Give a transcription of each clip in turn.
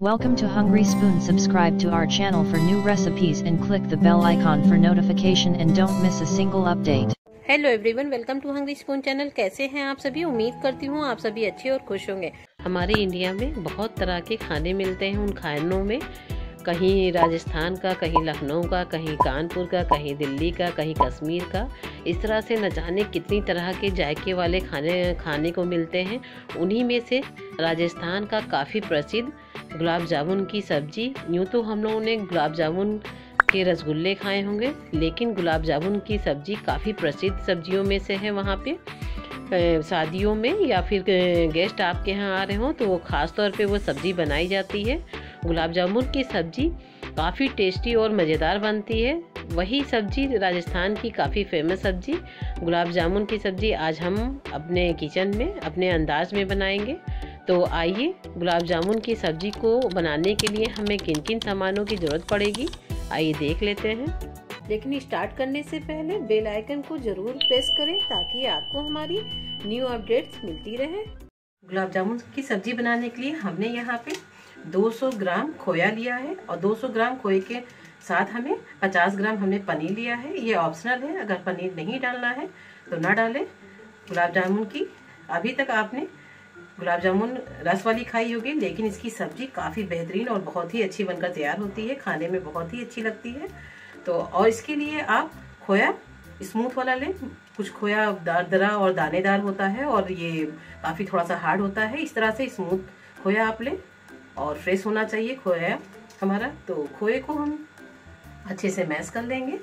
Welcome to Hungry Spoon. Subscribe to our channel for new recipes and click the bell icon for notification and don't miss a single update. Hello everyone, welcome to hungry spoon channel. कैसे हैं आप सभी? उम्मीद करती हूँ आप सभी अच्छे और खुश होंगे। हमारे इंडिया में बहुत तरह के खाने मिलते हैं। उन खानों में कहीं राजस्थान का, कहीं लखनऊ का, कहीं कानपुर का, कहीं दिल्ली का, कहीं कश्मीर का, इस तरह से न जाने कितनी तरह के जायके वाले खाने को मिलते हैं। उन्हीं में से राजस्थान का काफ़ी प्रसिद्ध गुलाब जामुन की सब्जी। यूँ तो हम लोगों ने गुलाब जामुन के रसगुल्ले खाए होंगे, लेकिन गुलाब जामुन की सब्जी काफ़ी प्रसिद्ध सब्जियों में से है। वहाँ पे शादियों में या फिर गेस्ट आपके यहाँ आ रहे हों तो वो ख़ास तौर पे वो सब्ज़ी बनाई जाती है। गुलाब जामुन की सब्ज़ी काफ़ी टेस्टी और मज़ेदार बनती है। वही सब्ज़ी राजस्थान की काफ़ी फेमस सब्ज़ी गुलाब जामुन की सब्ज़ी आज हम अपने किचन में अपने अंदाज में बनाएंगे। तो आइए, गुलाब जामुन की सब्ज़ी को बनाने के लिए हमें किन किन सामानों की ज़रूरत पड़ेगी, आइए देख लेते हैं। लेकिन स्टार्ट करने से पहले बेल आइकन को ज़रूर प्रेस करें ताकि आपको हमारी न्यू अपडेट्स मिलती रहे। गुलाब जामुन की सब्ज़ी बनाने के लिए हमने यहाँ पे 200 ग्राम खोया लिया है और 200 ग्राम खोए के साथ हमें 50 ग्राम हमने पनीर लिया है। ये ऑप्शनल है, अगर पनीर नहीं डालना है तो ना डालें। गुलाब जामुन की अभी तक आपने गुलाब जामुन रस वाली खाई होगी, लेकिन इसकी सब्जी काफ़ी बेहतरीन और बहुत ही अच्छी बनकर तैयार होती है, खाने में बहुत ही अच्छी लगती है। तो और इसके लिए आप खोया स्मूथ वाला लें। कुछ खोया दरदरा और दानेदार होता है और ये काफ़ी थोड़ा सा हार्ड होता है। इस तरह से स्मूथ खोया आप लें और फ्रेश होना चाहिए खोया हमारा। तो खोए को हम अच्छे से मैश कर लेंगे।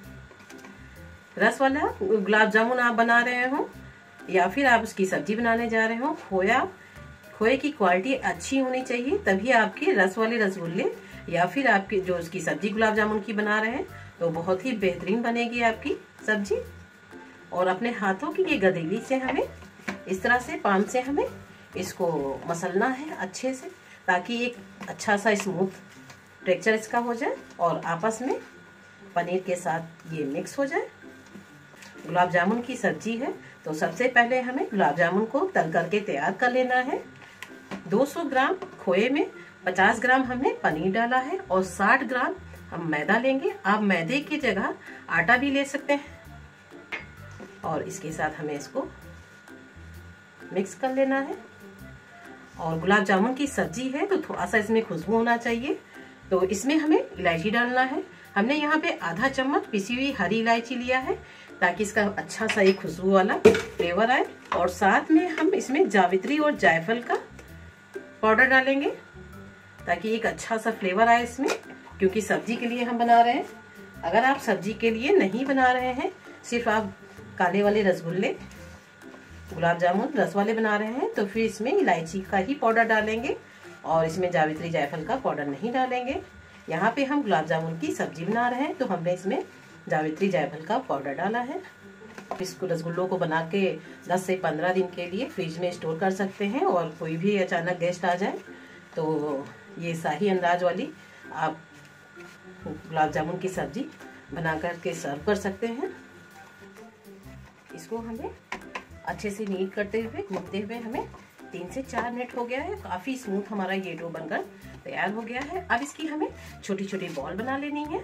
रस वाला गुलाब जामुन आप बना रहे हो या फिर आप उसकी सब्जी बनाने जा रहे हो, खोए की क्वालिटी अच्छी होनी चाहिए, तभी आपके रस वाले रसगुल्ले या फिर आपकी जो उसकी सब्जी गुलाब जामुन की बना रहे हैं तो बहुत ही बेहतरीन बनेगी आपकी सब्जी। और अपने हाथों की ये गदेली से हमें इस तरह से पाम से हमें इसको मसलना है अच्छे से, ताकि एक अच्छा सा स्मूथ टेक्सचर इसका हो जाए और आपस में पनीर के साथ ये मिक्स हो जाए। गुलाब जामुन की सब्जी है तो सबसे पहले हमें गुलाब जामुन को तल करके तैयार कर लेना है। 200 ग्राम खोए में 50 ग्राम हमने पनीर डाला है और 60 ग्राम हम मैदा लेंगे। आप मैदे की जगह आटा भी ले सकते हैं और इसके साथ हमें इसको मिक्स कर लेना है। और गुलाब जामुन की सब्जी है तो थोड़ा सा इसमें खुशबू होना चाहिए, तो इसमें हमें इलायची डालना है। हमने यहाँ पे आधा चम्मच पिसी हुई हरी इलायची लिया है ताकि इसका अच्छा सा एक खुशबू वाला फ्लेवर आए। और साथ में हम इसमें जावित्री और जायफल का पाउडर डालेंगे ताकि एक अच्छा सा फ्लेवर आए इसमें, क्योंकि सब्जी के लिए हम बना रहे हैं। अगर आप सब्जी के लिए नहीं बना रहे हैं, सिर्फ आप काले वाले रसगुल्ले गुलाब जामुन रस वाले बना रहे हैं, तो फिर इसमें इलायची का ही पाउडर डालेंगे और इसमें जावित्री जायफल का पाउडर नहीं डालेंगे। यहाँ पे हम गुलाब जामुन की सब्जी बना रहे हैं तो हमने इसमें जावित्री जायफल का पाउडर डाला है। इसको रसगुल्लों को बना के 10 से 15 दिन के लिए फ्रिज में स्टोर कर सकते हैं और कोई भी अचानक गेस्ट आ जाए तो ये शाही अंदाज वाली आप गुलाब जामुन की सब्जी बना करके सर्व कर सकते हैं। इसको हमें अच्छे से नीट करते हुए घूमते हुए हमें 3 से 4 मिनट हो गया है। काफ़ी स्मूथ हमारा ये डो बनकर तैयार हो गया है। अब इसकी हमें छोटी छोटी बॉल बना लेनी है।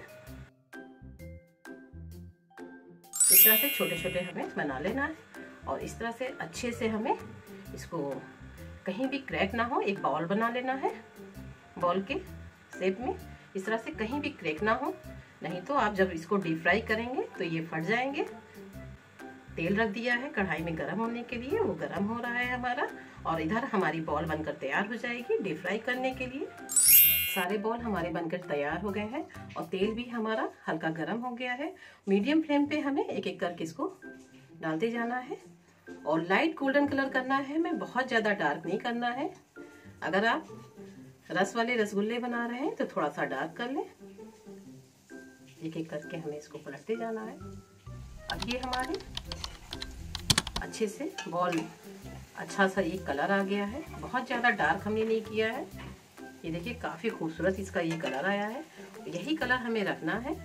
इस तरह से छोटे छोटे हमें बना लेना है और इस तरह से अच्छे से हमें इसको कहीं भी क्रैक ना हो, एक बॉल बना लेना है। बॉल के शेप में इस तरह से कहीं भी क्रैक ना हो, नहीं तो आप जब इसको डीप फ्राई करेंगे तो ये फट जाएंगे। तेल रख दिया है कढ़ाई में गर्म होने के लिए, वो गर्म हो रहा है हमारा और इधर हमारी बॉल बनकर तैयार हो जाएगी डीप फ्राई करने के लिए। सारे बॉल हमारे बनकर तैयार हो गए हैं और तेल भी हमारा हल्का गर्म हो गया है। मीडियम फ्लेम पे हमें एक एक करके इसको डालते जाना है और लाइट गोल्डन कलर करना है, हमें बहुत ज़्यादा डार्क नहीं करना है। अगर आप रस वाले रसगुल्ले बना रहे हैं तो थोड़ा सा डार्क कर लें। एक एक करके हमें इसको पलटते जाना है। अब ये हमारे अच्छे से बॉल अच्छा सा एक कलर आ गया है, बहुत ज़्यादा डार्क हमने नहीं किया है। ये देखिए काफ़ी खूबसूरत इसका ये कलर आया है, यही कलर हमें रखना है।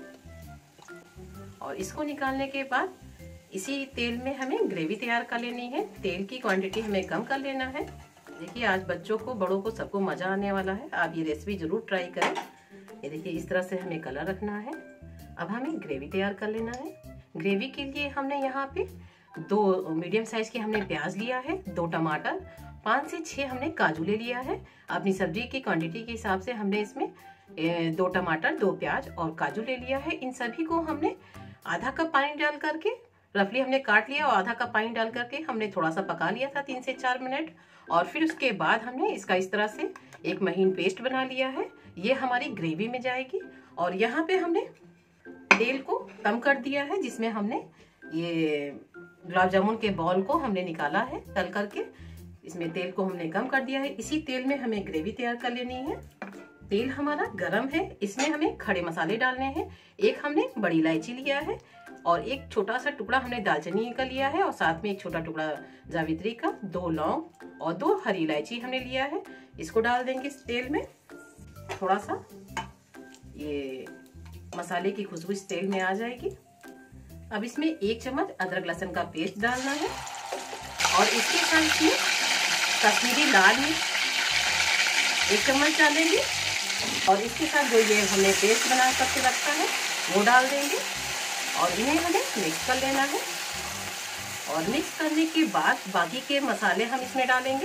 और इसको निकालने के बाद इसी तेल में हमें ग्रेवी तैयार कर लेनी है। तेल की क्वांटिटी हमें कम कर लेना है। देखिए आज बच्चों को बड़ों को सबको मजा आने वाला है। आप ये रेसिपी जरूर ट्राई करें। ये देखिए इस तरह से हमें कलर रखना है। अब हमें ग्रेवी तैयार कर लेना है। ग्रेवी के लिए हमने यहाँ पे 2 मीडियम साइज के हमने प्याज लिया है, 2 टमाटर, 5 से 6 हमने काजू ले लिया है। अपनी सब्जी की क्वांटिटी के हिसाब से हमने इसमें 2 टमाटर, 2 प्याज और काजू ले लिया है। इन सभी को हमने आधा कप पानी डाल करके रफली हमने काट लिया और आधा कप पानी डाल करके हमने थोड़ा सा पका लिया था 3 से 4 मिनट। और फिर उसके बाद हमने इसका इस तरह से एक महीन पेस्ट बना लिया है। ये हमारी ग्रेवी में जाएगी। और यहाँ पे हमने तेल को कम कर दिया है, जिसमें हमने ये गुलाब जामुन के बॉल को हमने निकाला है तल करके। इसमें तेल को हमने कम कर दिया है। इसी तेल में हमें ग्रेवी तैयार कर लेनी है। तेल हमारा गरम है। इसमें हमें खड़े मसाले डालने हैं। एक हमने बड़ी इलायची लिया है और एक छोटा सा टुकड़ा हमने दालचीनी का लिया है और साथ में एक छोटा टुकड़ा जावित्री का, 2 लौंग और 2 हरी इलायची हमने लिया है। इसको डाल देंगे इस तेल में। थोड़ा सा ये मसाले की खुशबू इस तेल में आ जाएगी। अब इसमें 1 चम्मच अदरक लहसुन का पेस्ट डालना है और इसके साथ इसमें कश्मीरी लाल मिर्च 1 चम्मच डालेंगे और इसके साथ जो ये हमने पेस्ट बना करके रखा है वो डाल देंगे और इन्हें हमें मिक्स कर लेना है। और मिक्स करने के बाद बाकी के मसाले हम इसमें डालेंगे।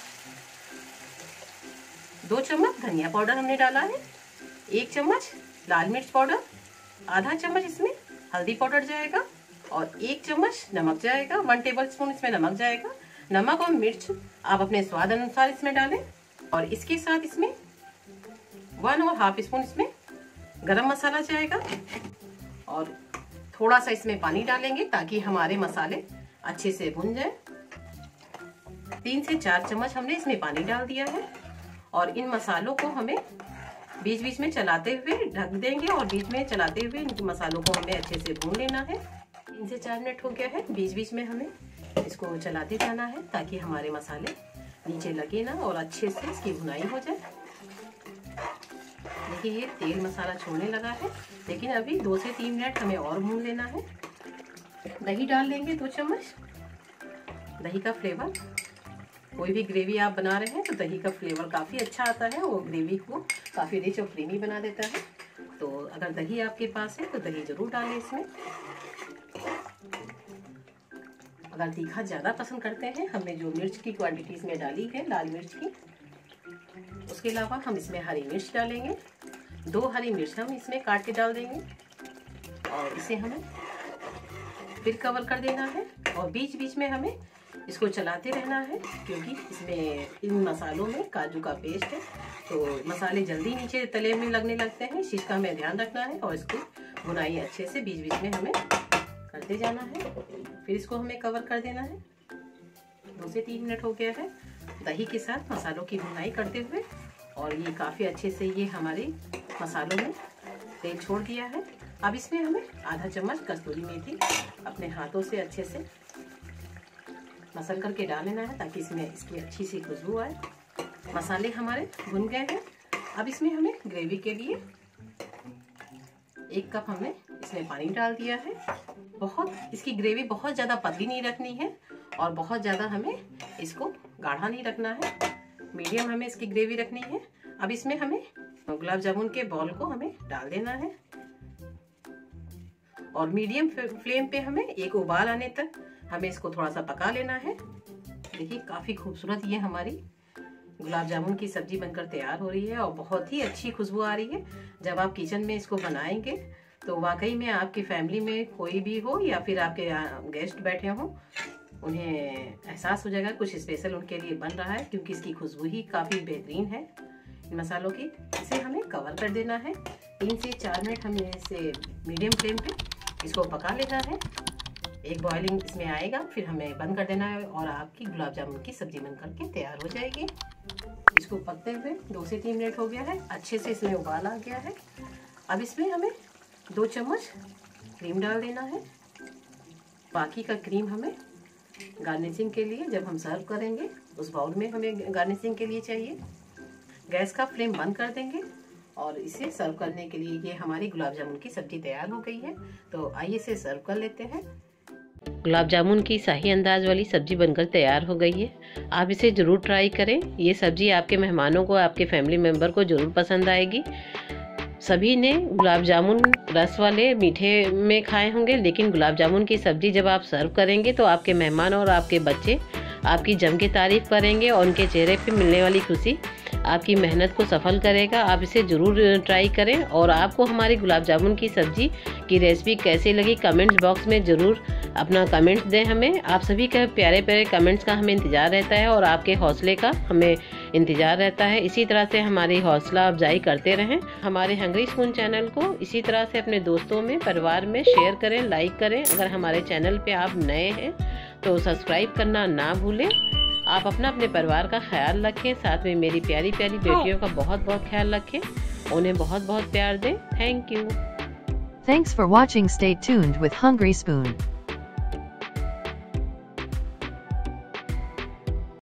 2 चम्मच धनिया पाउडर हमने डाला है, 1 चम्मच लाल मिर्च पाउडर, आधा चम्मच इसमें हल्दी पाउडर जाएगा और 1 चम्मच नमक जाएगा। 1 टेबलस्पून इसमें नमक जाएगा। नमक और मिर्च आप अपने स्वाद अनुसार इसमें डालें। और इसके साथ इसमें 1.5 स्पून इसमें गरम मसाला जाएगा और थोड़ा सा इसमें पानी डालेंगे ताकि हमारे मसाले अच्छे से भुन जाए। 3 से 4 चम्मच हमने इसमें पानी डाल दिया है और इन मसालों को हमें बीच बीच में चलाते हुए ढक देंगे और बीच में चलाते हुए इन मसालों को हमें अच्छे से भून लेना है। 3 से 4 मिनट हो गया है। बीच बीच में हमें इसको चलाते जाना है ताकि हमारे मसाले नीचे लगे ना और अच्छे से इसकी भुनाई हो जाए। देखिए ये तेल मसाला छोड़ने लगा है, लेकिन अभी 2 से 3 मिनट हमें और भून लेना है। दही डाल लेंगे 2 चम्मच। दही का फ्लेवर, कोई भी ग्रेवी आप बना रहे हैं तो दही का फ्लेवर काफ़ी अच्छा आता है। वो ग्रेवी को काफ़ी रिच और क्रीमी बना देता है। तो अगर दही आपके पास है तो दही जरूर डालें इसमें। अगर तीखा ज़्यादा पसंद करते हैं, हमने जो मिर्च की क्वांटिटी इसमें डाली है लाल मिर्च की, उसके अलावा हम इसमें हरी मिर्च डालेंगे। 2 हरी मिर्च हम इसमें काट के डाल देंगे और इसे हमें फिर कवर कर देना है और बीच बीच में हमें इसको चलाते रहना है क्योंकि इसमें इन मसालों में काजू का पेस्ट है तो मसाले जल्दी नीचे तले में लगने लगते हैं। इस चीज़ का हमें ध्यान रखना है और इसकी भुनाई अच्छे से बीच बीच में हमें करते जाना है। फिर इसको हमें कवर कर देना है। 2 से 3 मिनट हो गया है दही के साथ मसालों की भुनाई करते हुए और ये काफ़ी अच्छे से ये हमारे मसालों में तेल छोड़ दिया है। अब इसमें हमें आधा चम्मच कस्तूरी मेथी अपने हाथों से अच्छे से मसल करके डाल लेना है ताकि इसमें इसकी अच्छी सी खुशबू आए। मसाले हमारे भुन गए हैं। अब इसमें हमें ग्रेवी के लिए 1 कप हमने इसमें पानी डाल दिया है। इसकी ग्रेवी बहुत ज़्यादा पतली नहीं रखनी है और बहुत ज़्यादा हमें इसको गाढ़ा नहीं रखना है। मीडियम हमें इसकी ग्रेवी रखनी है। अब इसमें हमें गुलाब जामुन के बॉल को हमें डाल देना है और मीडियम फ्लेम पे हमें एक उबाल आने तक हमें इसको थोड़ा सा पका लेना है। देखिए काफ़ी खूबसूरत ये हमारी गुलाब जामुन की सब्जी बनकर तैयार हो रही है और बहुत ही अच्छी खुशबू आ रही है। जब आप किचन में इसको बनाएंगे तो वाकई में आपकी फैमिली में कोई भी हो या फिर आपके गेस्ट बैठे हों, उन्हें एहसास हो जाएगा कुछ स्पेशल उनके लिए बन रहा है क्योंकि इसकी खुशबू ही काफ़ी बेहतरीन है इन मसालों की। इसे हमें कवर कर देना है। 3 से 4 मिनट हमें इसे मीडियम फ्लेम पे इसको पका लेना है। एक बॉइलिंग इसमें आएगा, फिर हमें बंद कर देना है और आपकी गुलाब जामुन की सब्जी बनकर के तैयार हो जाएगी। इसको पकते हुए 2 से 3 मिनट हो गया है। अच्छे से इसमें उबाल आ गया है। अब इसमें हमें 2 चम्मच क्रीम डाल देना है। बाकी का क्रीम हमें गार्निशिंग के लिए जब हम सर्व करेंगे उस बाउल में हमें गार्निशिंग के लिए चाहिए। गैस का फ्लेम बंद कर देंगे और इसे सर्व करने के लिए ये हमारी गुलाब जामुन की सब्जी तैयार हो गई है। तो आइए इसे सर्व कर लेते हैं। गुलाब जामुन की शाही अंदाज वाली सब्जी बनकर तैयार हो गई है। आप इसे ज़रूर ट्राई करें। ये सब्जी आपके मेहमानों को, आपके फैमिली मेम्बर को ज़रूर पसंद आएगी। सभी ने गुलाब जामुन रस वाले मीठे में खाए होंगे, लेकिन गुलाब जामुन की सब्जी जब आप सर्व करेंगे तो आपके मेहमान और आपके बच्चे आपकी जम के तारीफ करेंगे और उनके चेहरे पे मिलने वाली खुशी आपकी मेहनत को सफल करेगा। आप इसे ज़रूर ट्राई करें और आपको हमारी गुलाब जामुन की सब्जी की रेसिपी कैसी लगी कमेंट्स बॉक्स में ज़रूर अपना कमेंट्स दें हमें। आप सभी के प्यारे प्यारे कमेंट्स का हमें इंतज़ार रहता है और आपके हौसले का हमें इंतज़ार रहता है। इसी तरह से हमारी हौसला अफजाई करते रहें। हमारे हंग्री स्पून चैनल को इसी तरह से अपने दोस्तों में, परिवार में शेयर करें, लाइक करें। अगर हमारे चैनल पे आप नए हैं तो सब्सक्राइब करना ना भूलें। आप अपने परिवार का ख्याल रखें, साथ में मेरी प्यारी प्यारी बेटियों का बहुत बहुत ख्याल रखें, उन्हें बहुत बहुत प्यार दें। Thank you. Thanks for watching. Stay tuned with Hungry Spoon.